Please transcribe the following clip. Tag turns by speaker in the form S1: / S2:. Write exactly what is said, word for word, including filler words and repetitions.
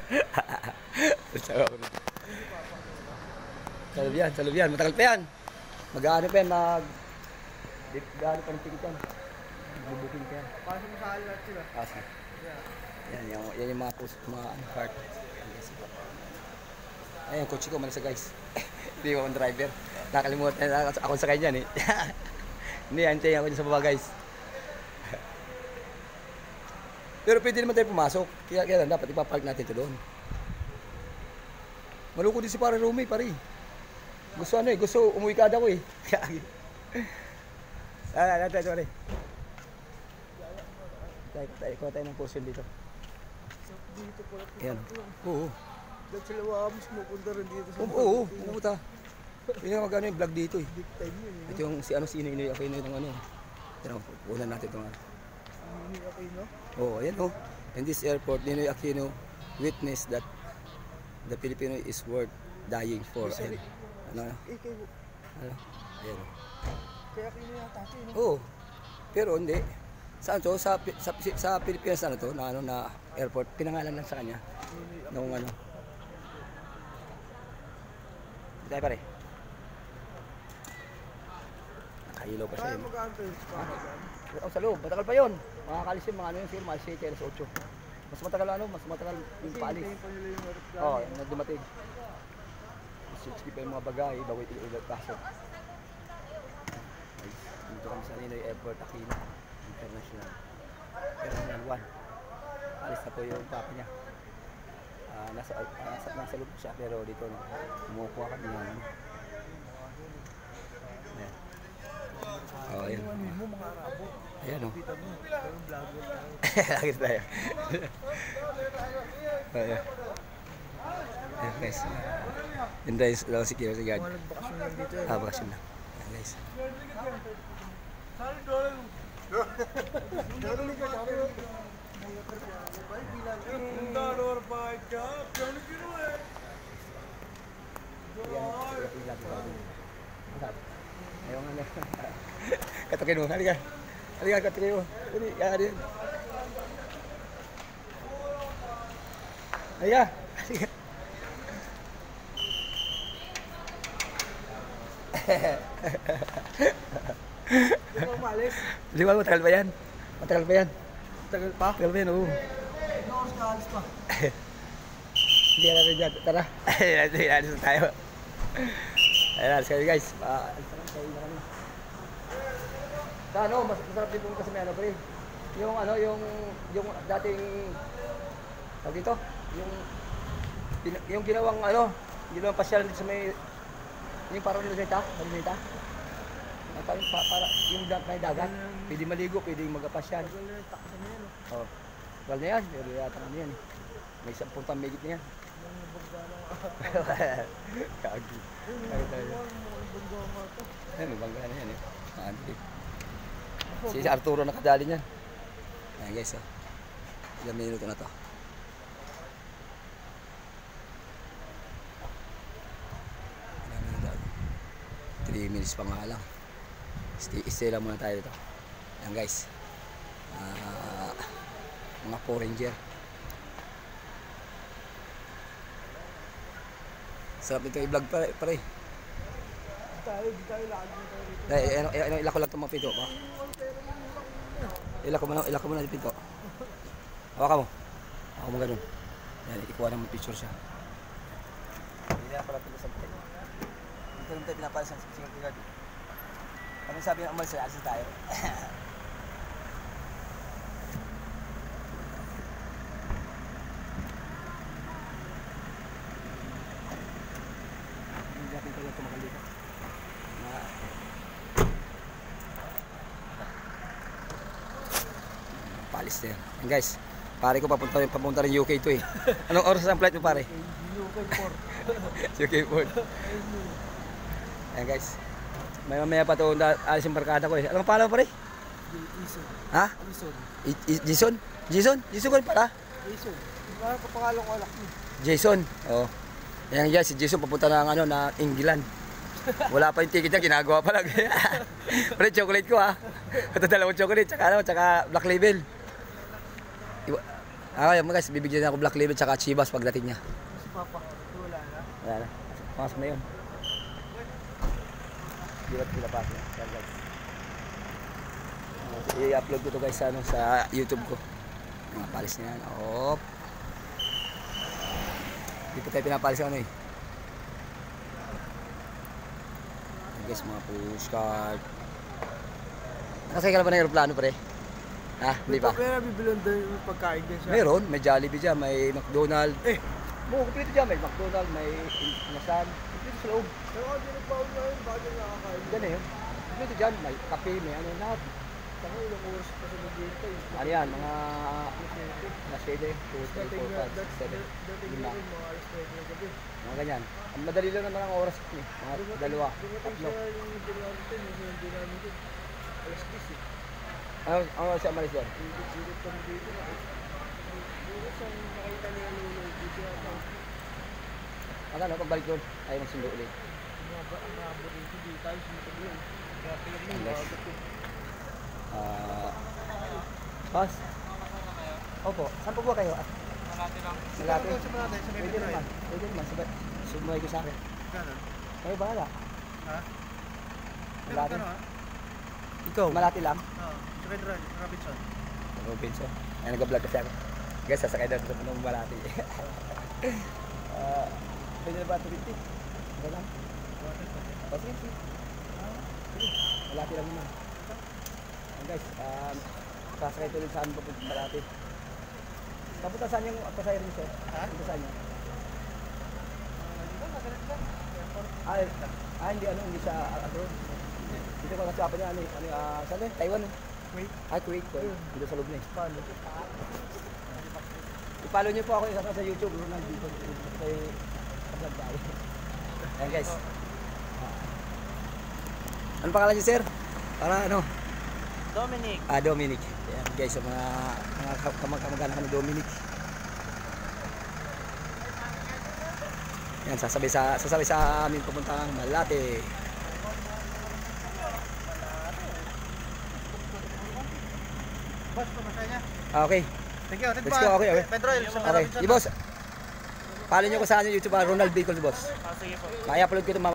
S1: Sa loob yan, sa loob yan. Matagal pa yan. Mag-ano pa yan, mag... Mag-ano pa ng ticket yan. Mag-booking pa yan.
S2: Pasok mo sa alat sila.
S1: Pasok. Yan, yan, yan yung mga post, mga cart. Ayan, kotse ko, malasa guys. Hindi ko ang driver. Nakalimutan na ako sa kanya eh. Hindi, antayin ako dyan sa baba guys. Pero pwede naman tayo pumasok. Kaya, kaya lang, dapat ipapark natin ito doon. Malungkot din si pare Rumi, pare. Gusto ano eh, gusto umuwi ka daw eh. Ah, natin, ito pare. Tayo, tayo, kuha tayo ng portion dito.
S2: Dito pala.
S1: Ayan. Oo.
S2: Dahil sila wamos mo, punta rin dito sa...
S1: Oo, oo, pumunta. Yun yung magano yung vlog dito eh.
S2: Big time yun eh.
S1: Ito yung si ano, si Inoy ako Inoy ng ano. Pero punan natin itong ano.
S2: Hindi ako yun, no?
S1: Oo, ayan o. In this airport, Ninoy Aquino witnessed that the Filipino is worth dying for. Ayan. Ano?
S2: Eh, kayo.
S1: Ano? Ayan o.
S2: Kaya kayo yata ito, no?
S1: Oo. Pero hindi. Saan to? Sa, sa, sa Pilipinas na to, na ano na airport, pinangalan lang sa kanya. Nung ano. Tayo pare. Nakahilaw pa siya
S2: Kaya
S1: yun.
S2: mag-aantay.
S1: Oh, sa loob, matagal pa yun. Mga kalisin, mga ano yun, siguro, mga siyete, alas otso. Mas matagal ano, mas matagal yung paalis.
S2: Kasi pa nila yung aeroplano.
S1: Oo, oh, nagdumating. sixty pa yung mga bagay, bago ito pasok. Dito kami sa Ninoy Airport, Aquino International. Terminal one. Alis na po yung papa niya. Uh, nasa, uh, nasa, nasa loob siya, pero dito no, kumukuha kami ng ano. Ayan. Oh, ayan.
S2: Ano mo, mga Arabo.
S1: Ayan o.
S2: Kita mo, yung vlogger tayo.
S1: Lagi tayo. Ayan. Ayan guys. Yun guys, daw si Kiro si God.
S2: Mga nagbakasyon lang dito eh.
S1: Ah, bakasyon na. Ayan guys.
S2: Saan doon? Doon ka, doon ka. Dollar by job. Doon ka eh.
S1: Ayaw nga na. Katukin mo, halika. Halika, katukin mo. Dali, yan, yan. Halika. Halika.
S2: Di ba umalis?
S1: Di ba, matagal pa yan? Matagal pa yan?
S2: Tagal pa?
S1: Matagal pa yan, oo.
S2: Ano oras ka alis pa?
S1: Hindi ka natin dyan. Tara. Ayan, alis na tayo. Ayan, alis kayo guys. Ah, alis na lang, kayo na kami. Sa ano, mas masarap din kasi may ano pa rin. Yung ano, yung, yung dating, tawag dito, yung, yung ginawang ano, ginawang pasyal dito sa may, yung parang luneta, luneta. Parang pa, para, yung may dagat, pwede maligo, pwede magapasyal.
S2: Takot na yan.
S1: Oh, wala na yan, pero yata na yan. May sampung pamigit na yan. Kagi. Kagi tayo. Ay, may bangga na yan eh. Nakadili. Si Arturo nakadali niyan. Ayan guys, oh. Ilang minuto na to. Ilang minuto. three minutes pa nga lang. Stay, stay lang muna tayo dito. Ayan guys. Uh, mga Power Ranger. Sarap nito i-vlog pare. pare.
S2: Tayo, di tayo lagi na tayo dito.
S1: Eh, ano, ano, ilak ko lang itong mga pito pa. Ilak ko muna, ilak ko muna yung pito. Hawakan mo. Hawakan mo ganun. Yan, ikuha naman picture siya. Hindi na pala pito sa pito. Dito naman tayo pinapalas ng security guard. Anong sabi ng umalis, alis tayo. Hindi natin tayo tumakal dito. Na palis na yan. And guys, pare ko papunta rin, papunta rin U K to eh. Anong oras ang flight mo pare?
S2: U K four.
S1: U K four. Ayan guys. May mamaya pa ito alis yung barkada ko eh. Anong pangalan mo pare?
S2: Jason.
S1: Ha?
S2: Jason.
S1: I- I- Jason? Jason? Jason ko rin pala?
S2: Jason. Ano pa pangalan ko anak mo?
S1: Jason. Oo. Ayan guys, si Jason papunta na ng ano, na England. Wala pa yung ticket niya, ginagawa pa lang. Pare, chocolate ko ha. Ito dalawang chocolate, tsaka ano, tsaka black label. Iwa, Okay, mga guys, bibigyan niya ako Black Label tsaka Chivas pagdating niya.
S2: Si Papa. Wala na.
S1: Wala na. Pasok na yun. Di ba't pinapasok na? Yan guys. Uh, I-upload ko to guys sa, ano, sa YouTube ko. Mga palis na yan. Op. Dito tayo pinapalis ano eh. Yan guys, mga pushcart. Nakasakay ka na ba ng aeroplano pre? Ha? Hindi pa?
S2: Kaya nabibilan doon yung pagkain din siya.
S1: Meron, may Jollibee dyan, may McDonald.
S2: Eh!
S1: Oo, kompleto dyan, may McDonald, may Inasan. Kompleto sa loob.
S2: Pero kung hindi nagbaon na yun, bakit yung nakakain?
S1: Dyan eh. Kompleto dyan, may kape, may ano, lahat.
S2: Saka ilang oras pa sa mag-iintay.
S1: Ano yan, mga mga shade, two, three,
S2: Dating
S1: four,
S2: nga,
S1: five, six,
S2: dat-
S1: seven,
S2: dat- dating
S1: lima.
S2: nga rin mga alas nuwebe ng gabi.
S1: Mga ganyan. Ang madali lang naman ang oras ko eh. Mga
S2: Dumating-
S1: dalawa,
S2: Dumating
S1: tatlo.
S2: siya yung ginamit din, yung hindi namin din. Alas dis eh.
S1: Ano, ano siya malis doon?
S2: Ikot-ikot kami dito. Dito sa nakita niya lolo, dito yata.
S1: Ang ano, pagbalik doon, ayaw magsundo ulit.
S2: Ang haba, ang haba dito, di tayo sumunod yun. Kaya tingnan mo,
S1: Unless-
S2: bagat yun.
S1: Ah... Boss? Opo, saan po ba kayo? Ah,
S2: Malati lang.
S1: Malati?
S2: Sa Malati, sa
S1: Pwede
S2: Metro
S1: naman, pwede naman. Sabay, sumuhay ko sa akin.
S2: Ganon.
S1: Kayo bahala.
S2: Ha?
S1: Malati?
S2: ha?
S1: Ikaw? Malati lang?
S2: Oo. Sa Metro, Robinson.
S1: Robinson. Ay, nag-vlog kasi ako. Guys, sasakay daw sa punong Malati. Ah, pwede na ba ito fifty? Ano lang? O, sige, sige. Ah, sige. Malati lang naman. Ayan guys, um, sasakay tuloy saan pa punong Malati. Kapunta saan yung pasahero niyo, sir?
S2: Ha?
S1: Kapunta saan niyo?
S2: Dito, magalit lang.
S1: Ah, ah, hindi ano, hindi sa uh, abroad. Dito ko nagsasabi niya, ano, ano, ah, saan eh? Taiwan eh.
S2: Wait.
S1: Ah, Kuwait, Kuwait. Dito sa loob na eh.
S2: Paano?
S1: I-follow niyo po ako sa, sa YouTube, Ronald dito. Dito kay vlog tayo. Ayan guys. Ah. Ano pangalan niyo, sir? Para ano?
S2: Dominic.
S1: Ah, Dominic. Ayan guys, sa mga, mga kamag-kamag-anak ni Dominic. Ayan, sasabay sa, sasabay sa amin papuntang Malate.
S2: Boss, pumasaya niya.
S1: Ah, okay.
S2: Thank you.
S1: Let's go, okay, okay.
S2: Pedro, sa
S1: Okay. Di boss. Follow niyo ko sa ano, YouTube, ah, Ronald Bicol, boss.
S2: Ah, sige po.
S1: May upload ko ito